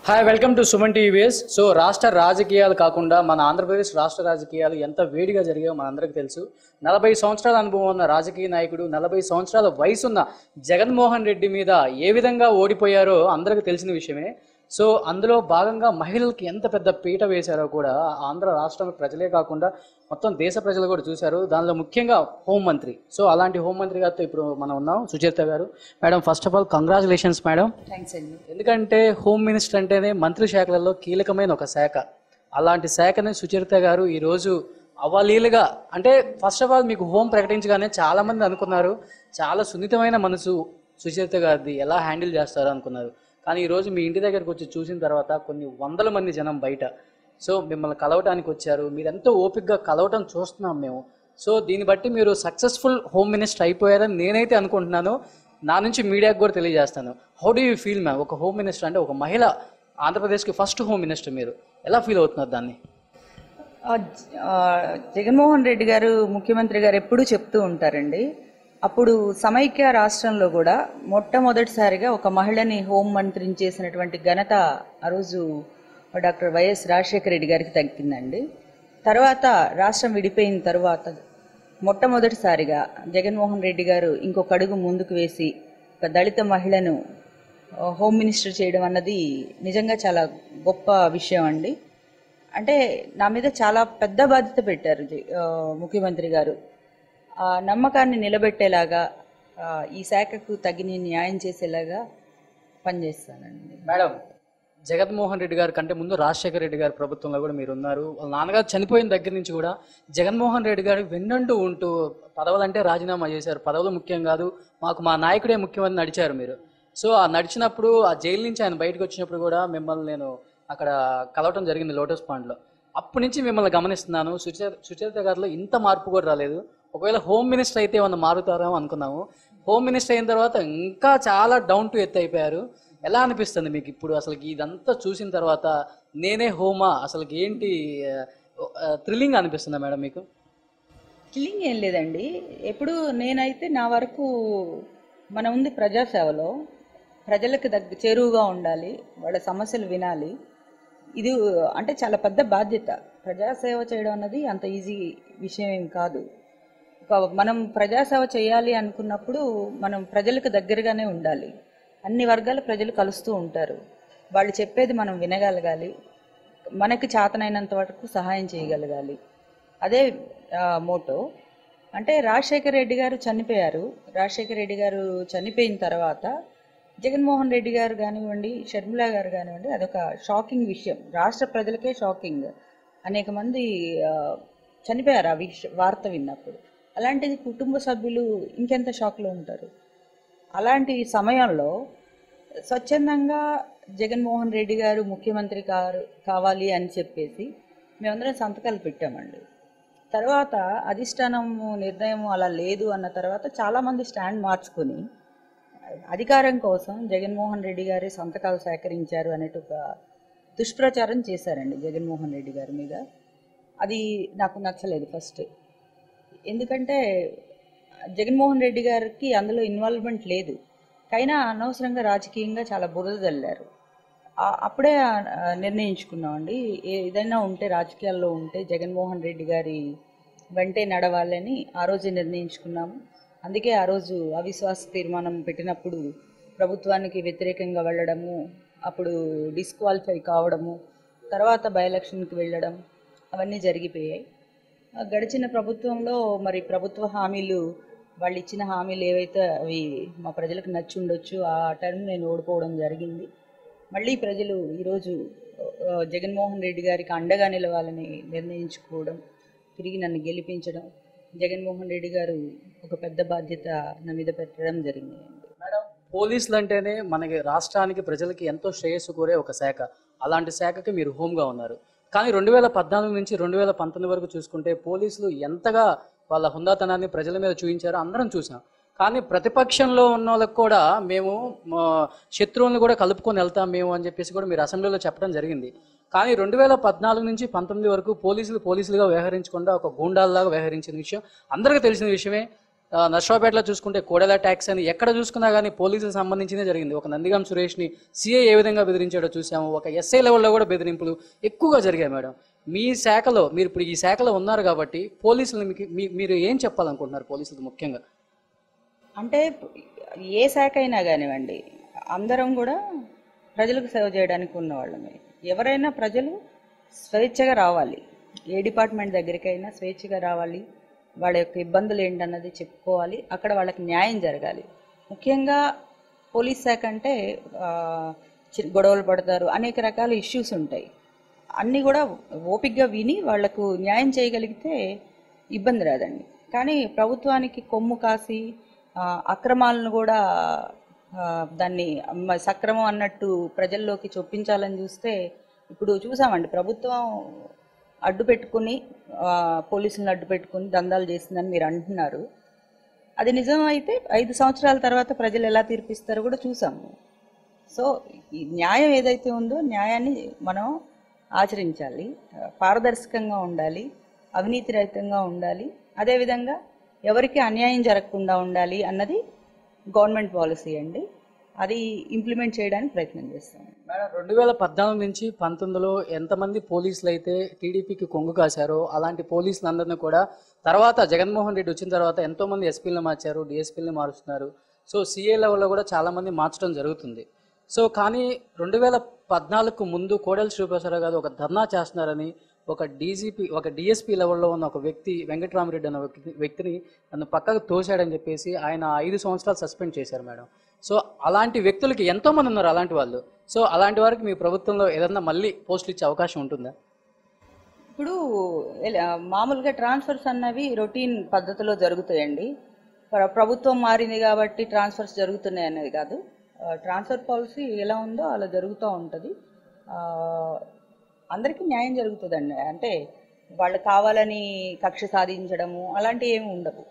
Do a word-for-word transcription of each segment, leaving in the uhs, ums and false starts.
Hi welcome to Suman TVs. So రాష్ట్ర రాజకీయాలు కాకుండా మన ఆంధ్రప్రదేశ్ రాష్ట్ర రాజకీయాలు ఎంత వేడిగా జరిగాయో మనందరికీ తెలుసు. నలభై సంవత్సరాల అనుభవం ఉన్న రాజకీయ నాయకుడు, నలభై సంవత్సరాల వయసున్న జగన్మోహన్ రెడ్డి మీద ఏ విధంగా ఓడిపోయారో అందరికీ తెలిసిన విషయమే. సో అందులో భాగంగా మహిళలకి ఎంత పెద్ద పీట వేశారో కూడా ఆంధ్ర రాష్ట్రం ప్రజలే కాకుండా మొత్తం దేశ ప్రజలు కూడా చూశారు. దానిలో ముఖ్యంగా హోంమంత్రి. సో అలాంటి హోంమంత్రి గారితో ఇప్పుడు మనం ఉన్నాం, సుచరిత గారు. Madam, first of all congratulations madam. Thanks అండి. ఎందుకంటే హోమ్ మినిస్టర్ అంటేనే మంత్రి శాఖలలో కీలకమైన ఒక శాఖ. అలాంటి శాఖని సుచరిత గారు ఈరోజు అవలీలుగా, అంటే ఫస్ట్ ఆఫ్ ఆల్ మీకు హోమ్ ప్రకటించగానే చాలామంది అనుకున్నారు చాలా సున్నితమైన మనసు సుచరిత గారిది, ఎలా హ్యాండిల్ చేస్తారో అనుకున్నారు. కానీ ఈరోజు మీ ఇంటి దగ్గరకు వచ్చి చూసిన తర్వాత కొన్ని వందల మంది జనం బయట సో మిమ్మల్ని కలవటానికి వచ్చారు. మీరు ఎంతో ఓపికగా కలవటం చూస్తున్నాం మేము. సో దీన్ని బట్టి మీరు సక్సెస్ఫుల్ హోమ్ మినిస్టర్ అయిపోయారని నేనైతే అనుకుంటున్నాను. నా నుంచి మీడియాకు కూడా తెలియజేస్తాను. How do you feel ma'am? ఒక హోమ్ మినిస్టర్ అంటే ఒక మహిళ, ఆంధ్రప్రదేశ్కి ఫస్ట్ హోమ్ మినిస్టర్, మీరు ఎలా ఫీల్ అవుతున్నారు దాన్ని? జగన్మోహన్ రెడ్డి గారు ముఖ్యమంత్రి గారు ఎప్పుడూ చెప్తూ ఉంటారండి, అప్పుడు సమైక్య రాష్ట్రంలో కూడా మొట్టమొదటిసారిగా ఒక మహిళని హోం మంత్రిని చేసినటువంటి ఘనత ఆ రోజు డాక్టర్ వైఎస్ రాజశేఖర రెడ్డి గారికి తగ్గిందండి. తర్వాత రాష్ట్రం విడిపోయిన తర్వాత మొట్టమొదటిసారిగా జగన్మోహన్ రెడ్డి గారు ఇంకొక అడుగు ముందుకు వేసి ఒక దళిత మహిళను హోమ్ మినిస్టర్ చేయడం అన్నది నిజంగా చాలా గొప్ప విషయం అండి. అంటే నా మీద చాలా పెద్ద బాధ్యత పెట్టారు ముఖ్యమంత్రి గారు. ఆ నమ్మకాన్ని నిలబెట్టేలాగా, ఈ శాఖకు తగిన న్యాయం చేసేలాగా పనిచేస్తానండి. మేడం, జగన్మోహన్ రెడ్డి గారి కంటే ముందు రాజశేఖర రెడ్డి గారి ప్రభుత్వంలో కూడా మీరు ఉన్నారు. వాళ్ళ నాన్నగారు చనిపోయిన దగ్గర నుంచి కూడా జగన్మోహన్ రెడ్డి గారు వెన్నంటూ ఉంటూ పదవులంటే రాజీనామా చేశారు. పదవులు ముఖ్యం కాదు, మాకు మా నాయకుడే ముఖ్యమని నడిచారు మీరు. సో ఆ నడిచినప్పుడు, ఆ జైలు నుంచి ఆయన బయటకు వచ్చినప్పుడు కూడా మిమ్మల్ని నేను అక్కడ కలవటం జరిగింది లోటస్ పాండ్లో. అప్పటి నుంచి మిమ్మల్ని గమనిస్తున్నాను. సుచరిత సుచరిత గారిలో ఇంత మార్పు కూడా రాలేదు. ఒకవేళ హోమ్ మినిస్టర్ అయితే ఏమన్నా మారుతారేమో అనుకున్నాము. హోమ్ మినిస్టర్ అయిన తర్వాత ఇంకా చాలా డౌన్ టు ఎర్త్ అయిపోయారు. ఎలా అనిపిస్తుంది మీకు ఇప్పుడు అసలుకి ఇదంతా చూసిన తర్వాత? నేనే హోమా, అసలుకి ఏంటి థ్రిల్లింగ్ అనిపిస్తుందా మేడం మీకు? థ్రిల్లింగ్ ఏం లేదండి. ఎప్పుడు నేనైతే నా వరకు మనం ఉంది ప్రజాసేవలో, ప్రజలకు దగ్గర చేరువుగా ఉండాలి, వాళ్ళ సమస్యలు వినాలి. ఇది అంటే చాలా పెద్ద బాధ్యత. ప్రజాసేవ చేయడం అన్నది అంత ఈజీ విషయం ఏం కాదు. మనం ప్రజాసేవ చేయాలి అనుకున్నప్పుడు మనం ప్రజలకు దగ్గరగానే ఉండాలి. అన్ని వర్గాల ప్రజలు కలుస్తూ ఉంటారు. వాళ్ళు చెప్పేది మనం వినగలగాలి, మనకి చేతనైనంత వరకు సహాయం చేయగలగాలి. అదే మోటో. అంటే రాజశేఖర రెడ్డి గారు చనిపోయారు. రాజశేఖర రెడ్డి గారు చనిపోయిన తర్వాత జగన్మోహన్ రెడ్డి గారు కానివ్వండి, షర్మిల గారు కానివ్వండి, అదొక షాకింగ్ విషయం. రాష్ట్ర ప్రజలకే షాకింగ్. అనేక మంది చనిపోయారు ఆ విష వార్త విన్నప్పుడు. అలాంటిది కుటుంబ సభ్యులు ఇంకెంత షాక్లో ఉంటారు. అలాంటి సమయంలో స్వచ్ఛందంగా జగన్మోహన్ రెడ్డి గారు ముఖ్యమంత్రి కారు కావాలి అని చెప్పేసి మేమందరం సంతకాలు పెట్టామండి. తర్వాత అధిష్టానం నిర్ణయం అలా లేదు అన్న తర్వాత చాలామంది స్టాండ్ మార్చుకొని అధికారం కోసం జగన్మోహన్ రెడ్డి గారి సంతకాలు సేకరించారు అనేటు ఒక దుష్ప్రచారం చేశారండి జగన్మోహన్ రెడ్డి గారి మీద. అది నాకు నచ్చలేదు ఫస్ట్. ఎందుకంటే జగన్మోహన్ రెడ్డి గారికి అందులో ఇన్వాల్వ్మెంట్ లేదు, అయినా అనవసరంగా రాజకీయంగా చాలా బురద జల్లారు. అప్పుడే నిర్ణయించుకున్నామండి, ఏదైనా ఉంటే రాజకీయాల్లో ఉంటే జగన్మోహన్ రెడ్డి గారి వెంటే నడవాలని ఆ రోజు నిర్ణయించుకున్నాము. అందుకే ఆ రోజు అవిశ్వాస తీర్మానం పెట్టినప్పుడు ప్రభుత్వానికి వ్యతిరేకంగా వెళ్ళడము, అప్పుడు డిస్క్వాలిఫై కావడము, తర్వాత బై ఎలక్షన్కి వెళ్ళడం, అవన్నీ జరిగిపోయాయి. గడిచిన ప్రభుత్వంలో మరి ప్రభుత్వ హామీలు, వాళ్ళు ఇచ్చిన హామీలు ఏవైతే అవి మా ప్రజలకు నచ్చి ఉండొచ్చు, ఆ టర్మ్ నేను ఓడిపోవడం జరిగింది. మళ్ళీ ప్రజలు ఈరోజు జగన్మోహన్ రెడ్డి గారికి అండగా నిలవాలని నిర్ణయించుకోవడం, తిరిగి నన్ను గెలిపించడం, జగన్మోహన్ రెడ్డి గారు ఒక పెద్ద బాధ్యత నా మీద పెట్టడం జరిగింది. మేడం, పోలీసులు అంటేనే మనకి రాష్ట్రానికి ప్రజలకి ఎంతో శ్రేయస్సు కోరే ఒక శాఖ. అలాంటి శాఖకి మీరు హోమ్గా ఉన్నారు. కానీ రెండు వేల పద్నాలుగు నుంచి రెండు వేల పంతొమ్మిది వరకు చూసుకుంటే పోలీసులు ఎంతగా వాళ్ళ హుందాతనాన్ని ప్రజల మీద చూపించారో అందరం చూసాం. కానీ ప్రతిపక్షంలో ఉన్న వాళ్ళకి కూడా మేము శత్రువులను కూడా కలుపుకొని వెళ్తాం మేము అని చెప్పేసి కూడా మీరు అసెంబ్లీలో చెప్పడం జరిగింది. కానీ రెండు వేల పద్నాలుగు నుంచి పంతొమ్మిది వరకు పోలీసులు పోలీసులుగా వ్యవహరించకుండా ఒక గూండాల్లాగా వ్యవహరించిన విషయం అందరికీ తెలిసిన విషయమే. ఆ, నర్సరావుపేటలో చూసుకుంటే కోడెల ట్యాక్స్ అని ఎక్కడ చూసుకున్నా కానీ పోలీసులకు సంబంధించిందే జరిగింది. ఒక నందిగాం సురేష్ని సీఏ ఏ విధంగా బెదిరించాడో చూసాము. ఒక ఎస్ఐ లెవెల్లో కూడా బెదిరింపులు ఎక్కువగా జరిగాయి మేడం. మీ శాఖలో మీరు ఇప్పుడు ఈ శాఖలో ఉన్నారు కాబట్టి పోలీసులు మీకు మీ- మీరు ఏం చెప్పాలనుకుంటున్నారు పోలీసులకు ముఖ్యంగా? అంటే ఏ శాఖ అయినా కానివ్వండి, అందరం కూడా ప్రజలకు సేవ చేయడానికి ఉన్నవాళ్ళమే. ఎవరైనా ప్రజలు స్వేచ్ఛగా రావాలి, ఏ డిపార్ట్మెంట్ దగ్గరికైనా స్వేచ్ఛగా రావాలి, వాళ్ళ యొక్క ఇబ్బందులు ఏంటన్నది చెప్పుకోవాలి, అక్కడ వాళ్ళకి న్యాయం జరగాలి. ముఖ్యంగా పోలీస్ శాఖ అంటే ఆ, చి- గొడవలు పడతారు, అనేక రకాల ఇష్యూస్ ఉంటాయి. అన్నీ కూడా ఓపికగా విని వాళ్లకు న్యాయం చేయగలిగితే ఇబ్బంది రాదండి. కానీ ప్రభుత్వానికి కొమ్ము కాసి ఆ, అక్రమాలను కూడా ఆ, దాన్ని మ- సక్రమం అన్నట్టు ప్రజల్లోకి చొప్పించాలని చూస్తే ఇప్పుడు చూసామండి, ప్రభుత్వం అడ్డు పెట్టుకుని ఆ, పోలీసులను అడ్డు పెట్టుకుని దందాలు చేసిందని మీరు అంటున్నారు. అది నిజం అయితే ఐదు సంవత్సరాల తర్వాత ప్రజలు ఎలా తీర్పిస్తారో కూడా చూసాము. సో ఈ న్యాయం ఏదైతే ఉందో న్యాయాన్ని మనం ఆచరించాలి, పారదర్శకంగా ఉండాలి, అవినీతి రహితంగా ఉండాలి, అదేవిధంగా ఎవరికి అన్యాయం జరగకుండా ఉండాలి అన్నది గవర్నమెంట్ పాలసీ అండి. అది ఇంప్లిమెంట్ చేయడానికి ప్రయత్నం చేస్తాం. మేడం, రెండు వేల పద్నాలుగు నుంచి పంతొమ్మిదిలో ఎంతమంది పోలీసులు అయితే టీడీపీకి కొంగు కాశారో అలాంటి పోలీసులందరినీ కూడా తర్వాత జగన్మోహన్ రెడ్డి వచ్చిన తర్వాత ఎంతోమంది ఎస్పీలను మార్చారు, డిఎస్పీలను మారుస్తున్నారు. సో సీఏ లెవెల్లో కూడా చాలామంది మార్చడం జరుగుతుంది. సో కానీ రెండు వేల పద్నాలుగుకు ముందు కోడెల శ్రీప్రసాద్ గారు ఒక ధర్నా చేస్తున్నారని ఒక డీజీపీ ఒక డిఎస్పీ లెవెల్లో ఉన్న ఒక వ్యక్తి వెంకటరామరెడ్డి అన్న వ్యక్తి వ్యక్తిని నన్ను పక్కకు తోశాడని చెప్పేసి ఆయన ఐదు సంవత్సరాలు సస్పెండ్ చేశారు మేడం. సో అలాంటి వ్యక్తులకి ఎంతోమంది ఉన్నారు అలాంటి వాళ్ళు. సో అలాంటి వారికి మీ ప్రభుత్వంలో ఏదన్నా మళ్ళీ పోస్టులు ఇచ్చే అవకాశం ఉంటుందా? ఇప్పుడు ఎల- మామూలుగా ట్రాన్స్ఫర్స్ అన్నవి రొటీన్ పద్ధతిలో జరుగుతాయండి. ప్ర- ప్రభుత్వం మారింది కాబట్టి ట్రాన్స్ఫర్స్ జరుగుతున్నాయి అనేది కాదు. ఆ, ట్రాన్స్ఫర్ పాలసీ ఎలా ఉందో అలా జరుగుతూ ఉంటుంది. ఆ, అందరికీ న్యాయం జరుగుతుందండి. అంటే వాళ్ళు కావాలని కక్ష సాధించడము అలాంటివి ఏమి ఉండవు.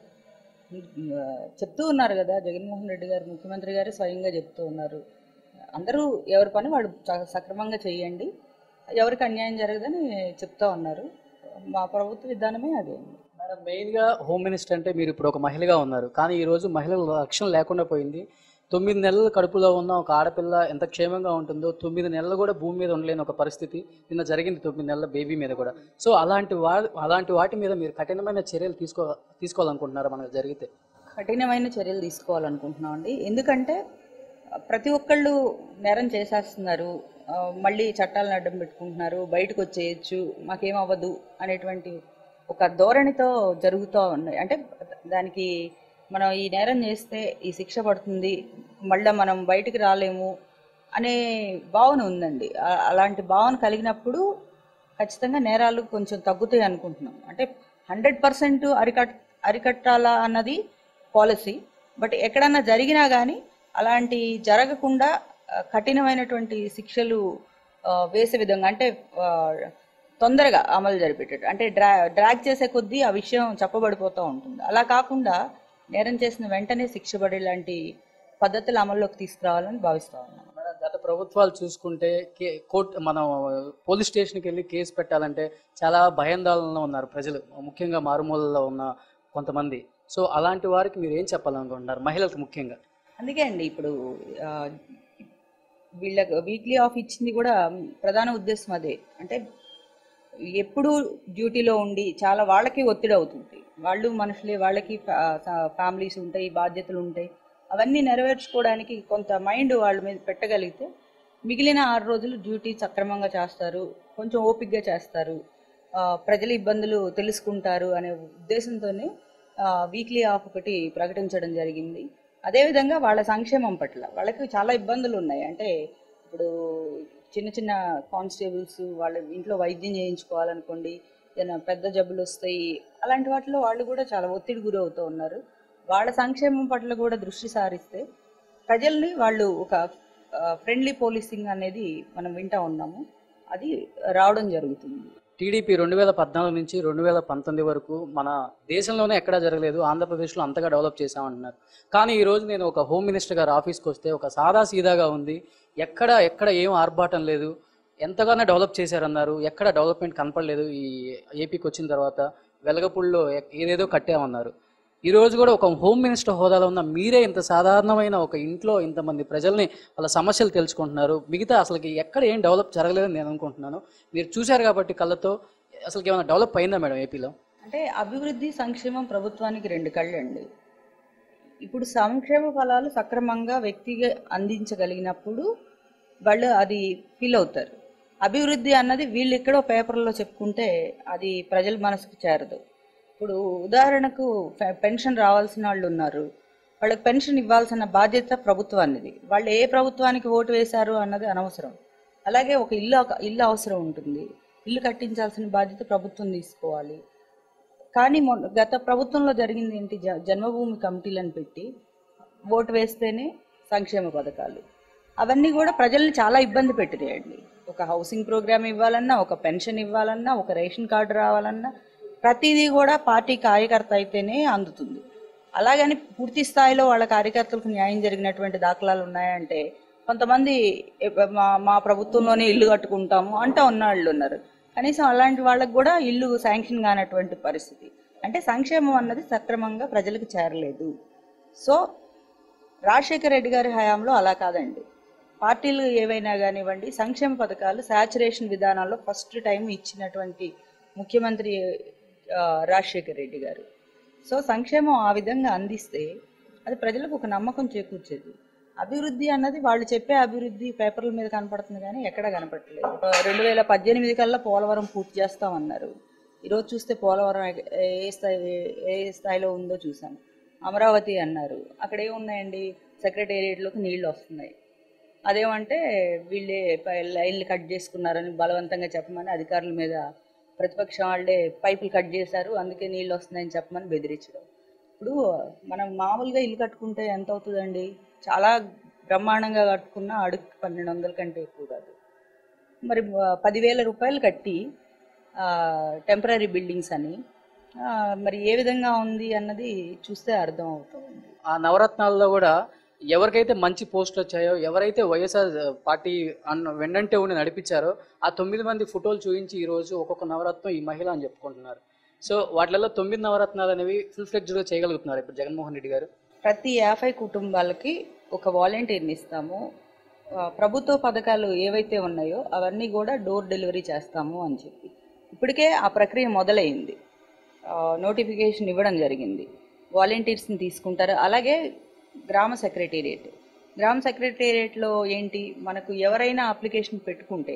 ఆ, చెప్తూ ఉన్నారు కదా, జగన్మోహన్ రెడ్డి గారు ముఖ్యమంత్రి గారు స్వయంగా చెప్తూ ఉన్నారు, అందరూ ఎవరి పని వాళ్ళు స- సక్రమంగా చేయండి, ఎవరికి అన్యాయం జరగదని చెప్తా ఉన్నారు. మా ప్రభుత్వ విధానమే అదే. మేడం, మెయిన్గా హోమ్ మినిస్టర్ అంటే మీరు ఇప్పుడు ఒక మహిళగా ఉన్నారు, కానీ ఈరోజు మహిళల రక్షణ లేకుండా పోయింది. తొమ్మిది నెలలు కడుపులో ఉన్న ఒక ఆడపిల్ల ఎంత క్షేమంగా ఉంటుందో తొమ్మిది నెలలు కూడా భూమి మీద ఉండలేని ఒక పరిస్థితి నిన్న జరిగింది, తొమ్మిది నెలల బేబీ మీద కూడా. సో అలాంటి వా అలాంటి వాటి మీద మీరు కఠినమైన చర్యలు తీసుకో తీసుకోవాలనుకుంటున్నారా మనకు జరిగితే? కఠినమైన చర్యలు తీసుకోవాలనుకుంటున్నాం అండి. ఎందుకంటే ప్రతి ఒక్కళ్ళు నేరం చేసేస్తున్నారు, ఆ, మళ్ళీ చట్టాలను అడ్డం పెట్టుకుంటున్నారు, బయటకు వచ్చేయచ్చు, మాకేమవ్వదు అనేటువంటి ఒక ధోరణితో జరుగుతూ ఉన్నాయి. అంటే దానికి మనం ఈ నేరం చేస్తే ఈ శిక్ష పడుతుంది, మళ్ళీ మనం బయటికి రాలేము అనే భావన ఉందండి. ఆ- అలాంటి భావన కలిగినప్పుడు ఖచ్చితంగా నేరాలు కొంచెం తగ్గుతాయి అనుకుంటున్నాం. అంటే హండ్రెడ్ పర్సెంట్ అరికట్ అరికట్టాలా అన్నది పాలసీ. బట్ ఎక్కడన్నా జరిగినా కానీ అలాంటి జరగకుండా ఆ, కఠినమైనటువంటి శిక్షలు ఆ, వేసే విధంగా, అంటే ఆ, తొందరగా అమలు జరిపేటట్టు, అంటే డ్రా డ్రాగ్ చేసే కొద్దీ ఆ విషయం చెప్పబడిపోతూ ఉంటుంది. అలా కాకుండా నేరం చేసిన వెంటనే శిక్ష పడే లాంటి పద్ధతులు అమల్లోకి తీసుకురావాలని భావిస్తా ఉన్నాను. మేడం, గత ప్రభుత్వాలు చూసుకుంటే కే కోర్టు మనం పోలీస్ స్టేషన్కి వెళ్ళి కేసు పెట్టాలంటే చాలా భయాందోళనలో ఉన్నారు ప్రజలు, ముఖ్యంగా మారుమూలలో ఉన్న కొంతమంది. సో అలాంటి వారికి మీరు ఏం చెప్పాలనుకుంటున్నారు, మహిళలకు ముఖ్యంగా? అందుకే అండి ఇప్పుడు ఆ, వీళ్ళకి వీక్లీ ఆఫ్ ఇచ్చింది కూడా ప్రధాన ఉద్దేశం అదే. అంటే ఎప్పుడు డ్యూటీలో ఉండి చాలా వాళ్ళకి ఒత్తిడి అవుతుంది, వాళ్ళు మనుషులే, వాళ్ళకి ఫ్యామిలీస్ ఉంటాయి, బాధ్యతలు ఉంటాయి, అవన్నీ నెరవేర్చుకోవడానికి కొంత మైండ్ వాళ్ళ మీద పెట్టగలిగితే మిగిలిన ఆరు రోజులు డ్యూటీ సక్రమంగా చేస్తారు, కొంచెం ఓపికగా చేస్తారు, ఆ, ప్రజల ఇబ్బందులు తెలుసుకుంటారు అనే ఉద్దేశంతోనే వీక్లీ ఆఫ్ ఒకటి ప్రకటించడం జరిగింది. అదేవిధంగా వాళ్ళ సంక్షేమం పట్ల వాళ్ళకి చాలా ఇబ్బందులు ఉన్నాయి. అంటే ఇప్పుడు చిన్న చిన్న కానిస్టేబుల్స్ వాళ్ళ ఇంట్లో వైద్యం చేయించుకోవాలనుకోండి, ఏదైనా పెద్ద జబ్బులు వస్తాయి, అలాంటి వాటిలో వాళ్ళు కూడా చాలా ఒత్తిడి గురవుతూ ఉన్నారు. వాళ్ళ సంక్షేమం పట్ల కూడా దృష్టి సారిస్తే ప్రజల్ని వాళ్ళు ఒక ఫ్రెండ్లీ పోలీసింగ్ అనేది మనం వింటా ఉన్నాము, అది రావడం జరుగుతుంది. టీడీపీ రెండు వేల పద్నాలుగు నుంచి రెండు వేల పంతొమ్మిది వరకు మన దేశంలోనే ఎక్కడా జరగలేదు, ఆంధ్రప్రదేశ్లో అంతగా డెవలప్ చేశామంటున్నారు. కానీ ఈరోజు నేను ఒక హోమ్ మినిస్టర్ గారు ఆఫీస్కి వస్తే ఒక సాదా సీదాగా ఉంది, ఎక్కడ ఎక్కడ ఏం ఆర్భాటం లేదు, ఎంతగానో డెవలప్ చేశారన్నారు, ఎక్కడ డెవలప్మెంట్ కనపడలేదు. ఈ ఏపీకి వచ్చిన తర్వాత వెలగపూడిలో ఏదేదో కట్టామన్నారు. ఈ రోజు కూడా ఒక హోమ్ మినిస్టర్ హోదాలో ఉన్న మీరే ఇంత సాధారణమైన ఒక ఇంట్లో ఇంతమంది ప్రజల్ని వాళ్ళ సమస్యలు తెలుసుకుంటున్నారు. మిగతా అసలుకి ఎక్కడ ఏం డెవలప్ జరగలేదని నేను అనుకుంటున్నాను. మీరు చూశారు కాబట్టి కళ్ళతో అసలుకి ఏమైనా డెవలప్ అయిందా మేడం ఏపీలో? అంటే అభివృద్ధి సంక్షేమం ప్రభుత్వానికి రెండు కళ్ళండి. ఇప్పుడు సంక్షేమ ఫలాలు సక్రమంగా వ్యక్తిగా అందించగలిగినప్పుడు వాళ్ళు అది ఫీల్ అవుతారు. అభివృద్ధి అన్నది వీళ్ళు ఎక్కడో పేపర్లో చెప్పుకుంటే అది ప్రజల మనసుకు చేరదు. ఇప్పుడు ఉదాహరణకు పె- పెన్షన్ రావాల్సిన వాళ్ళు ఉన్నారు, వాళ్ళకి పెన్షన్ ఇవ్వాల్సిన బాధ్యత ప్రభుత్వానిది. వాళ్ళు ఏ ప్రభుత్వానికి ఓటు వేశారు అన్నది అనవసరం. అలాగే ఒక ఇల్లు ఇల్లు అవసరం ఉంటుంది, ఇల్లు కట్టించాల్సిన బాధ్యత ప్రభుత్వం తీసుకోవాలి. కానీ మొన్న గత ప్రభుత్వంలో జరిగింది ఏంటి, జ- జన్మభూమి కమిటీలను పెట్టి ఓటు వేస్తేనే సంక్షేమ పథకాలు, అవన్నీ కూడా ప్రజల్ని చాలా ఇబ్బంది పెట్టినాయండి. ఒక హౌసింగ్ ప్రోగ్రామ్ ఇవ్వాలన్నా, ఒక పెన్షన్ ఇవ్వాలన్నా, ఒక రేషన్ కార్డు రావాలన్నా ప్రతిదీ కూడా పార్టీ కార్యకర్త అయితేనే అందుతుంది. అలాగని పూర్తి స్థాయిలో వాళ్ళ కార్యకర్తలకు న్యాయం జరిగినటువంటి దాఖలాలు ఉన్నాయంటే కొంతమంది "ఏ, మా మా ప్రభుత్వంలోనే ఇల్లు కట్టుకుంటాము" అంటూ ఉన్న వాళ్ళు ఉన్నారు. కనీసం అలాంటి వాళ్ళకు కూడా ఇల్లు శాంక్షన్ కానటువంటి పరిస్థితి. అంటే సంక్షేమం అన్నది సక్రమంగా ప్రజలకు చేరలేదు. సో రాజశేఖర రెడ్డి గారి హయాంలో అలా కాదండి. పార్టీలు ఏవైనా కానివ్వండి, సంక్షేమ పథకాలు శాచురేషన్ విధానాల్లో ఫస్ట్ టైం ఇచ్చినటువంటి ముఖ్యమంత్రి ఆ, రాజశేఖర రెడ్డి గారు. సో సంక్షేమం ఆ విధంగా అందిస్తే అది ప్రజలకు ఒక నమ్మకం చేకూర్చేది. అభివృద్ధి అన్నది వాళ్ళు చెప్పే అభివృద్ధి పేపర్ల మీద కనపడుతుంది కానీ ఎక్కడ కనపడట్లేదు. రెండు వేల పద్దెనిమిది కల్లా పోలవరం పూర్తి చేస్తామన్నారు. ఈరోజు చూస్తే పోలవరం ఎ- ఏ స్థాయి ఏ స్థాయిలో ఉందో చూసాం. అమరావతి అన్నారు, అక్కడ ఏమున్నాయండి, సెక్రటేరియట్లోకి నీళ్లు వస్తున్నాయి. అదేమంటే వీళ్ళే పై- లైన్లు కట్ చేసుకున్నారని బలవంతంగా చెప్పమని అధికారుల మీద ప్రతిపక్షం వాళ్ళే పైపులు కట్ చేశారు, అందుకే నీళ్ళు వస్తున్నాయని చెప్పమని బెదిరించడం. ఇప్పుడు మనం మామూలుగా ఇల్లు కట్టుకుంటే ఎంత అవుతుందండి, చాలా బ్రహ్మాండంగా కట్టుకున్న అడుగు పన్నెండు వందల కంటే ఎక్కువ కాదు. మరి ఆ, పదివేల రూపాయలు కట్టి టెంపరీ బిల్డింగ్స్ అని ఆ, మరి ఏ విధంగా ఉంది అన్నది చూస్తే అర్థం అవుతుంది. ఆ నవరత్నాల్లో కూడా ఎవరికైతే మంచి పోస్టులు వచ్చాయో, ఎవరైతే వైఎస్ఆర్ పార్టీ అన్న వెన్నంటే ఉండి నడిపించారో ఆ తొమ్మిది మంది ఫోటోలు చూపించి ఈరోజు ఒక్కొక్క నవరత్నం ఈ మహిళ అని చెప్పుకుంటున్నారు. సో వాటిలలో తొమ్మిది నవరత్నాలు అనేవి ఫుల్ ఫ్లెడ్జ్డ్గా చేయగలుగుతున్నారు ఇప్పుడు జగన్మోహన్ రెడ్డి గారు. ప్రతి యాభై కుటుంబాలకి ఒక వాలంటీర్ని ఇస్తాము, ఆ, ప్రభుత్వ పథకాలు ఏవైతే ఉన్నాయో అవన్నీ కూడా డోర్ డెలివరీ చేస్తాము అని చెప్పి ఇప్పటికే ఆ ప్రక్రియ మొదలైంది. నోటిఫికేషన్ ఇవ్వడం జరిగింది, వాలంటీర్స్ని తీసుకుంటారు. అలాగే గ్రామ సెక్రటేరియట్ గ్రామ సెక్రటేరియట్లో ఏంటి, మనకు ఎవరైనా అప్లికేషన్ పెట్టుకుంటే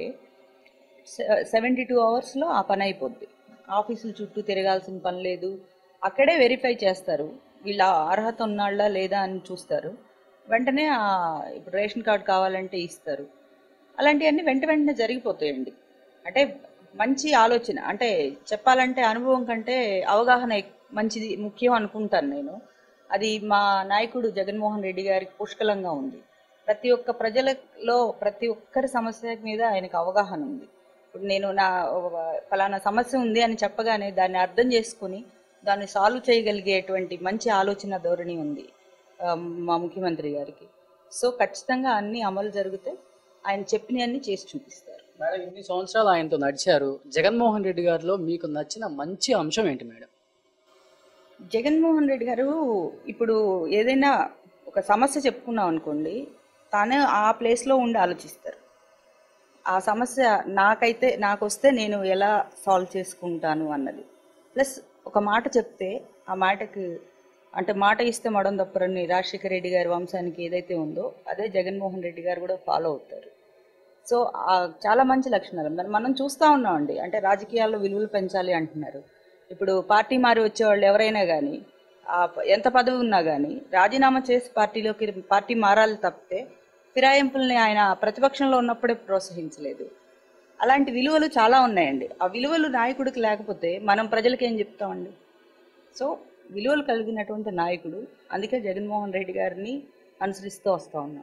సెవెంటీ టూ అవర్స్లో ఆ పని అయిపోద్ది. ఆఫీసుల చుట్టూ తిరగాల్సిన పని లేదు, అక్కడే వెరిఫై చేస్తారు వీళ్ళ అర్హత ఉన్నాళ్ళా లేదా అని చూస్తారు. వెంటనే ఆ ఇప్పుడు రేషన్ కార్డు కావాలంటే ఇస్తారు. అలాంటివన్నీ వెంట వెంటనే జరిగిపోతాయండి. అంటే మంచి ఆలోచన, అంటే చెప్పాలంటే అనుభవం కంటే అవగాహన ఎక్- మంచిది ముఖ్యం అనుకుంటాను నేను. అది మా నాయకుడు జగన్మోహన్ రెడ్డి గారికి పుష్కలంగా ఉంది. ప్రతి ఒక్క ప్రజలలో ప్రతి ఒక్కరి సమస్య మీద ఆయనకు అవగాహన ఉంది. ఇప్పుడు నేను నా ఫలానా సమస్య ఉంది అని చెప్పగానే దాన్ని అర్థం చేసుకుని దాన్ని సాల్వ్ చేయగలిగేటువంటి మంచి ఆలోచన ధోరణి ఉంది ఆ, మా ముఖ్యమంత్రి గారికి. సో ఖచ్చితంగా అన్ని అమలు జరిగితే ఆయన చెప్పినవన్నీ చేసి చూపిస్తారు. మేడం, ఇన్ని సంవత్సరాలు ఆయనతో నడిచారు. జగన్మోహన్ రెడ్డి గారిలో మీకు నచ్చిన మంచి అంశం ఏంటి మేడం? జగన్మోహన్ రెడ్డి గారు ఇప్పుడు ఏదైనా ఒక సమస్య చెప్పుకున్నాం అనుకోండి, తానే ఆ ప్లేస్లో ఉండి ఆలోచిస్తారు. ఆ సమస్య నాకైతే నాకు వస్తే నేను ఎలా సాల్వ్ చేసుకుంటాను అన్నది. ప్లస్ ఒక మాట చెప్తే ఆ మాటకు అంటే మాట ఇస్తే మడం తప్పరని రాజశేఖర రెడ్డి గారి వంశానికి ఏదైతే ఉందో అదే జగన్మోహన్ రెడ్డి గారు కూడా ఫాలో అవుతారు. సో ఆ చాలా మంచి లక్షణాలు మరి మనం చూస్తూ ఉన్నామండి. అంటే రాజకీయాల్లో విలువలు పెంచాలి అంటున్నారు. ఇప్పుడు పార్టీ మారి వచ్చేవాళ్ళు ఎవరైనా కానీ ఆ ప- ఎంత పదవి ఉన్నా కానీ రాజీనామా చేసి పార్టీలోకి పార్టీ మారాలి తప్పితే ఫిరాయింపుల్ని ఆయన ప్రతిపక్షంలో ఉన్నప్పుడే ప్రోత్సహించలేదు. అలాంటి విలువలు చాలా ఉన్నాయండి. ఆ విలువలు నాయకుడికి లేకపోతే మనం ప్రజలకి ఏం చెప్తామండి? సో విలువలు కలిగినటువంటి నాయకుడు, అందుకే జగన్మోహన్ రెడ్డి గారిని అనుసరిస్తూ వస్తూ ఉన్నామండి.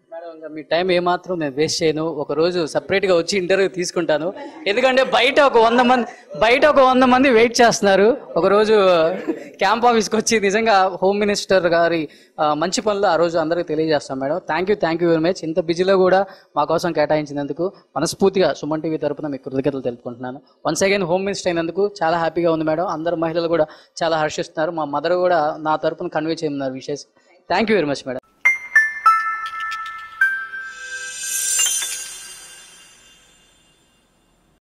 మేడం ఇంకా మీ టైం ఏమాత్రం నేను వేస్ట్ చేయను. ఒక రోజు సపరేట్గా వచ్చి ఇంటర్వ్యూ తీసుకుంటాను. ఎందుకంటే బయట ఒక వంద మంది బయట ఒక వంద మంది వెయిట్ చేస్తున్నారు. ఒకరోజు క్యాంప్ ఆఫీస్కి వచ్చి నిజంగా హోమ్ మినిస్టర్ గారి ఆ, మంచి పనులు ఆ రోజు అందరికీ తెలియజేస్తాం madam. Thank you thank you very much. ఇంత బిజీలో కూడా మా కోసం కేటాయించినందుకు మనస్ఫూర్తిగా సుమన్ టీవీ తరపున మీకు కృతజ్ఞతలు తెలుపుకుంటున్నాను. వన్స్ అగైన్ హోమ్ మినిస్టర్ అయినందుకు చాలా హ్యాపీగా ఉంది మేడం. అందరు మహిళలు కూడా చాలా హర్షిస్తున్నారు. మా మదర్ కూడా నా తరపున కన్వే చేయమన్నారు విషయస్. Thank you very much madam.